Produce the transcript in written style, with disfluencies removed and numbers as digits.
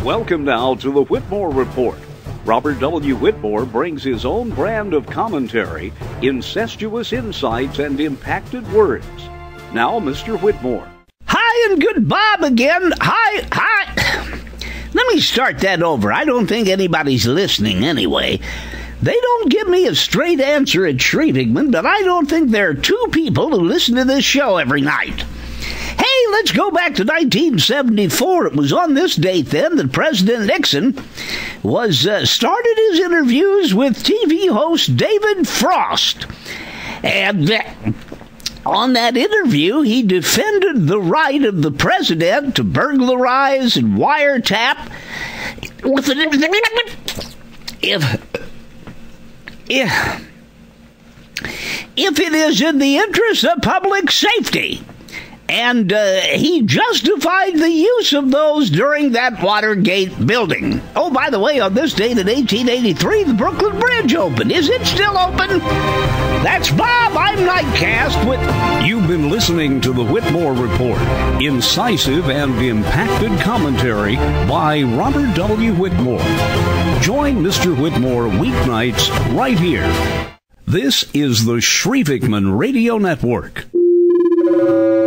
Welcome now to the Whitmore Report. Robert W. Whitmore brings his own brand of commentary, incestuous insights, and impacted words. Now, Mr. Whitmore. Hi and good Bob again. Hi. Let me start that over. I don't think anybody's listening anyway. They don't give me a straight answer at Shrevingman, but I don't think there are two people who listen to this show every night. Hey, let's go back to 1974. It was on this date then that President Nixon started his interviews with TV host David Frost. And on that interview, he defended the right of the president to burglarize and wiretap if it is in the interest of public safety. And he justified the use of those during that Watergate building. Oh, by the way, on this date in 1883, the Brooklyn Bridge opened. Is it still open? That's Bob. I'm Nightcast with... You've been listening to the Whitmore Report. Incisive and impacted commentary by Robert W. Whitmore. Join Mr. Whitmore weeknights right here. This is the Shrevingman Radio Network.